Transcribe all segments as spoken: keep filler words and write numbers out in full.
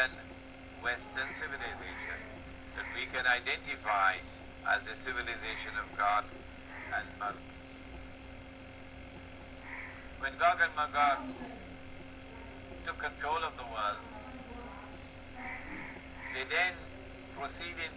European Western civilization that we can identify as the civilization of Gog and Magog. When Gog and Magog took control of the world, they then proceeded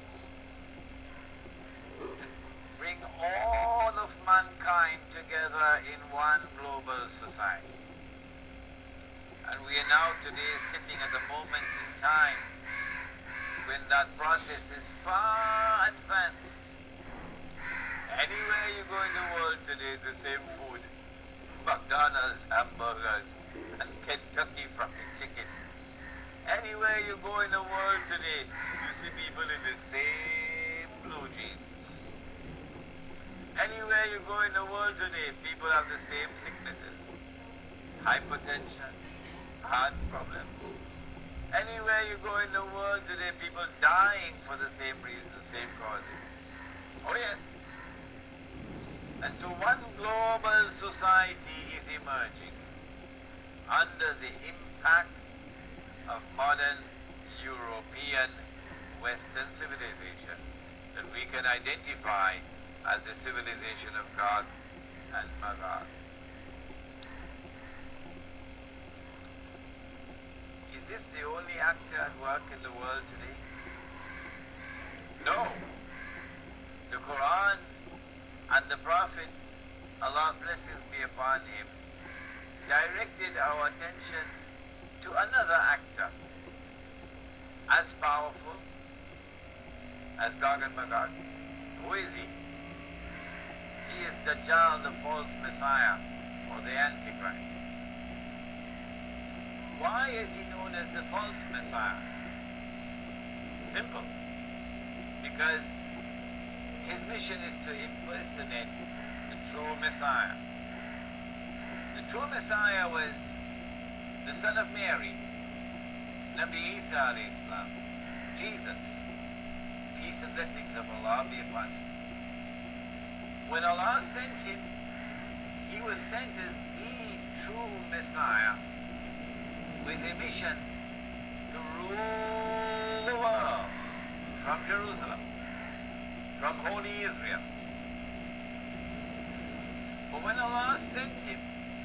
to bring all of mankind together in one global society. And we are now today sitting at the moment in time when that process is far advanced. Anywhere you go in the world today is the same food. McDonald's, hamburgers, and Kentucky Fried Chicken. Anywhere you go in the world today, you see people in the same blue jeans. Anywhere you go in the world today, people have the same sicknesses. Hypertension, heart problems. Anywhere you go in the world today, people dying for the same reasons, same causes. Oh yes. And so one global society is emerging under the impact of modern European Western civilization that we can identify as the civilization of Gog and Magog. Is this the only actor at work in the world today? No. The Quran and the Prophet, Allah's blessings be upon him, directed our attention to another actor as powerful as Gog and Magog. Who is he? He is Dajjal, the false Messiah, or the Antichrist. Why is he known as the false Messiah? Simple. Because his mission is to impersonate the true Messiah. The true Messiah was the son of Mary, Nabi Isa alayhi salam, Jesus. Peace and blessings of Allah be upon him. When Allah sent him, he was sent as the true Messiah with a mission to rule the world from Jerusalem, from Holy Israel. But when Allah sent him,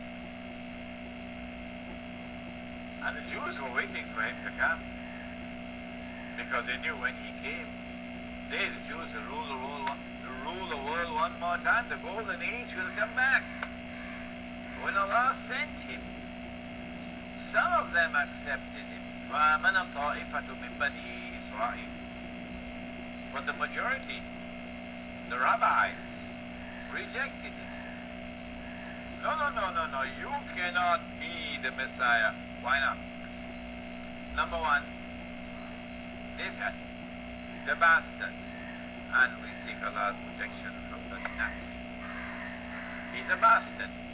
and the Jews were waiting for him to come, because they knew when he came, they, the Jews, will rule the world, to rule the world one more time. The golden age will come back. When Allah sent him, some of them accepted him. فَآمَنَ طَائِفَةٌ مِّن بَنِي إِسْرَائِيلَ. But the majority, the rabbis, rejected him. No, no, no, no, no, you cannot be the Messiah. Why not? Number one, they said, the bastard, and we seek Allah's protection from such nasty. He's a bastard.